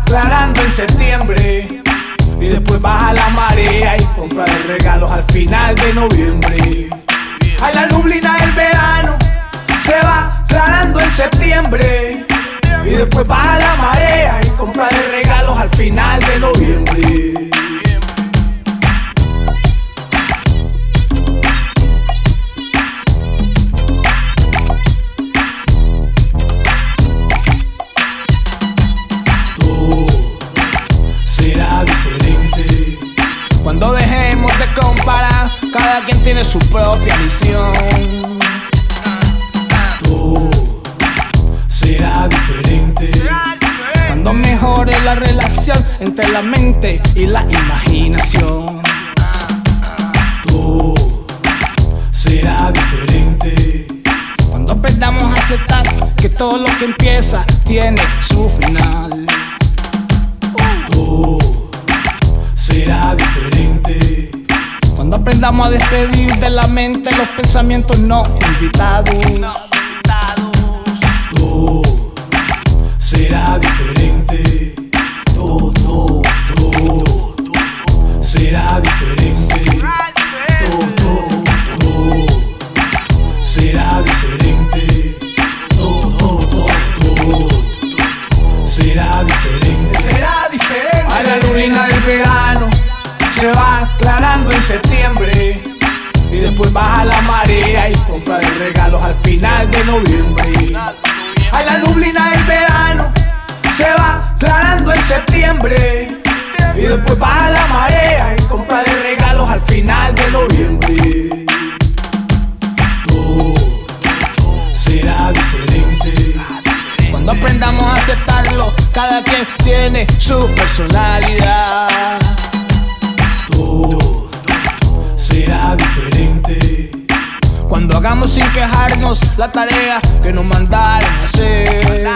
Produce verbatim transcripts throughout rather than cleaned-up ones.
aclarando en septiembre y después baja la marea y compra de regalos al final de noviembre. Ay, la nublina del verano se va aclarando en septiembre y después baja la marea y compra de regalos al final de noviembre. Cuando dejemos de comparar, cada quien tiene su propia misión. Todo será diferente. Cuando mejore la relación entre la mente y la imaginación. Todo será diferente. Cuando aprendamos a aceptar que todo lo que empieza tiene su final. Todo será diferente. Cuando aprendamos a despedir de la mente los pensamientos no invitados. Todo será diferente. Todo, todo, todo, todo será diferente. Todo, todo, todo será diferente. Todo, todo, todo será diferente. Será diferente. A la nublina del verano se va aclarando en septiembre y después baja la marea y compra de regalos al final de noviembre. Ay, la nublina del verano se va aclarando en septiembre y después baja la marea y compra de regalos al final de noviembre. Todo será diferente. Cuando aprendamos a aceptarlo, cada quien tiene su personalidad. Todo será diferente. Cuando hagamos sin quejarnos la tarea que nos mandaron a hacer.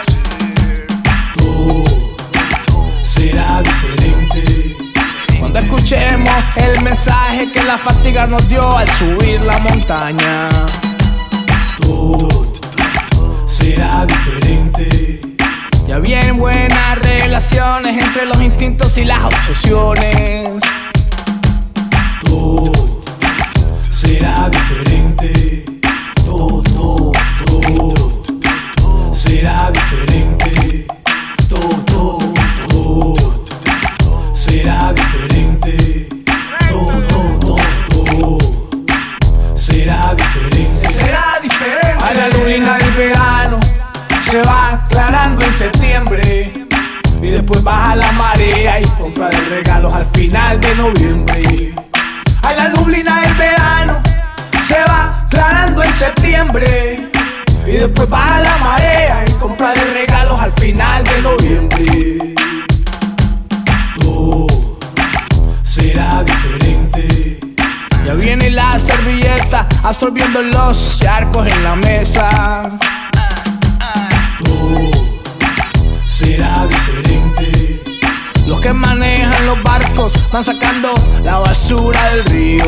Todo será diferente. Cuando escuchemos el mensaje que la fatiga nos dio al subir la montaña. Todo será diferente. Ya vienen buenas relaciones entre los instintos y las obsesiones. Todo será diferente. Todo, todo, todo será diferente. Todo, todo, todo será diferente. Todo, todo, todo será diferente. Será diferente. A la nublina del verano se va aclarando en septiembre y después baja la marea y compra de regalos al final de noviembre. Ay, la nublina del verano se va aclarando en septiembre y después baja la marea y compra de regalos al final de noviembre. Todo será diferente. Ya viene la servilleta absorbiendo los charcos en la mesa. Todo será diferente. Los que manejan los barcos van sacando la basura del río.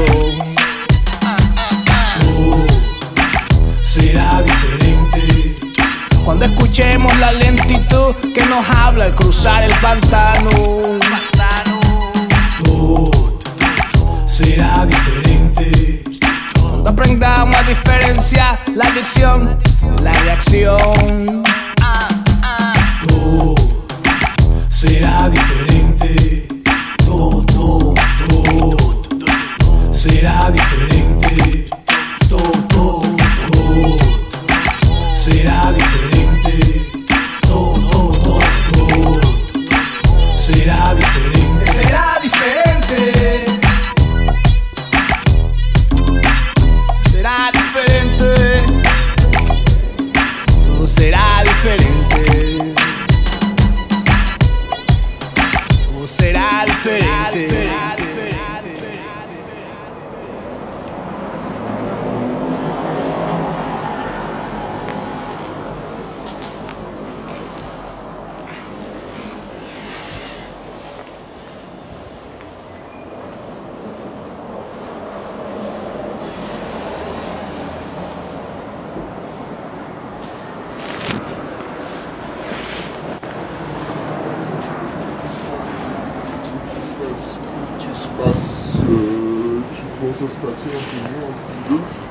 Todo será diferente. Cuando escuchemos la lentitud que nos habla al cruzar el pantano. Todo será diferente. Cuando aprendamos a diferenciar la adicción de la reacción. Todo será diferente. Todo, todo, todo será diferente. Todo, todo, todo será diferente. Todo, todo, todo será diferente. Será diferente. Será diferente. Todo será diferente. Todo será diferente. passe, euh, tu penses à se passer en ce moment un petit peu?